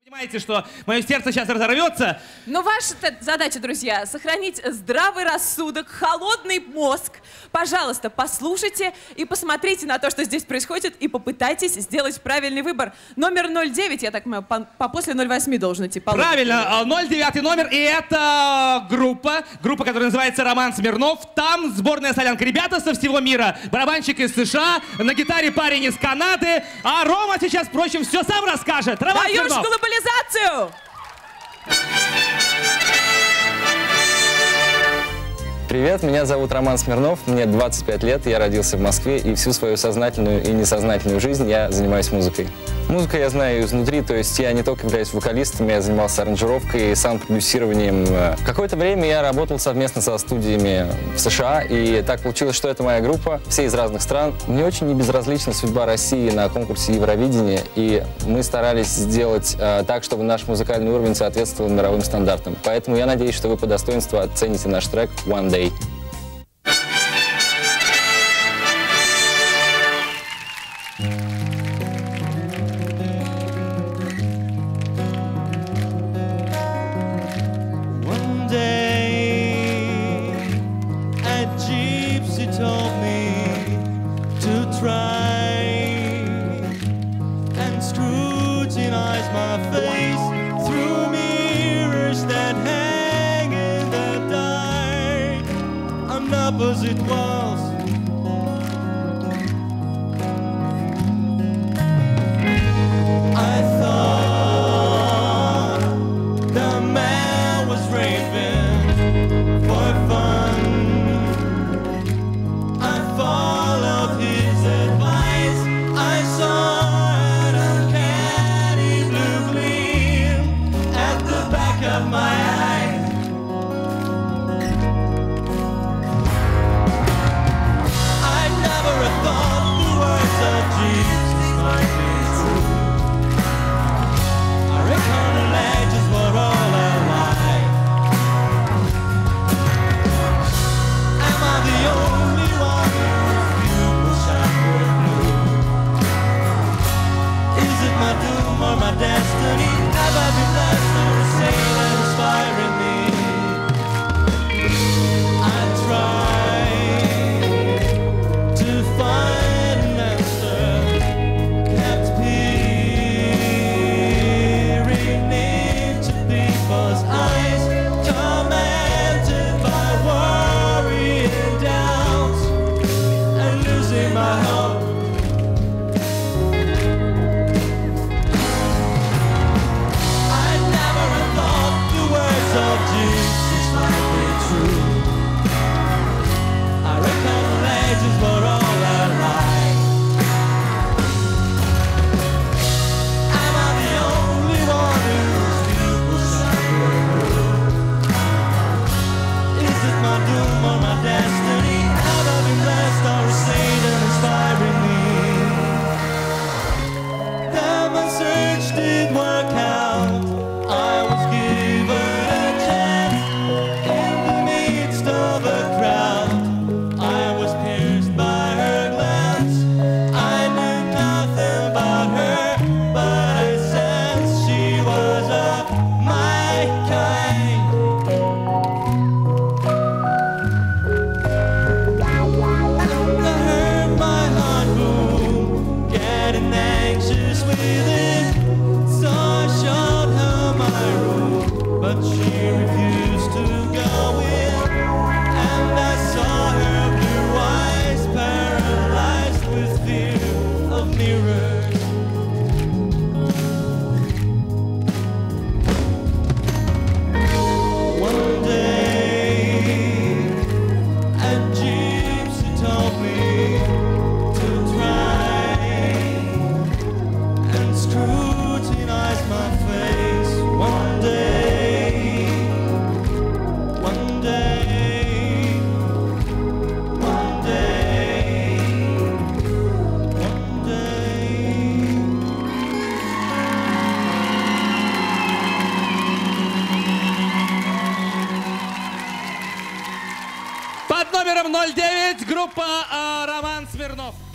Понимаете, что мое сердце сейчас разорвется. Но ваша задача, друзья, сохранить здравый рассудок, холодный мозг. Пожалуйста, послушайте и посмотрите на то, что здесь происходит, и попытайтесь сделать правильный выбор. Номер 09, я так понимаю, по после 08 должен идти. Правильно, 09 номер, и это группа, которая называется «Роман Смирнов». Там сборная солянка. Ребята со всего мира. Барабанщик из США, на гитаре парень из Канады. А Рома сейчас, впрочем, все сам расскажет. Роман Даешь Смирнов. глобализацию! Привет, меня зовут Роман Смирнов, мне 25 лет, я родился в Москве, и всю свою сознательную и несознательную жизнь я занимаюсь музыкой. Музыку я знаю изнутри, то есть я не только являюсь вокалистом, я занимался аранжировкой, саунд-продюсированием. Какое-то время я работал совместно со студиями в США, и так получилось, что это моя группа, все из разных стран. Мне очень не безразлична судьба России на конкурсе Евровидения, и мы старались сделать так, чтобы наш музыкальный уровень соответствовал мировым стандартам. Поэтому я надеюсь, что вы по достоинству оцените наш трек «One Day». Told me to try and scrutinize my face through mirrors that hang in the dark on opposite walls. I thought the man was raving for fun. My destiny, have I been blessed or sane and inspiring me? I try to find an answer, kept peering into people's eyes, tormented by worry and doubt, and losing my hope. But she refused to go in, and I saw her blue eyes paralyzed with fear of mirrors. One day, a gypsy told me to try and scrutinize my face. One day. Под номером 09 группа «Роман Смирнов».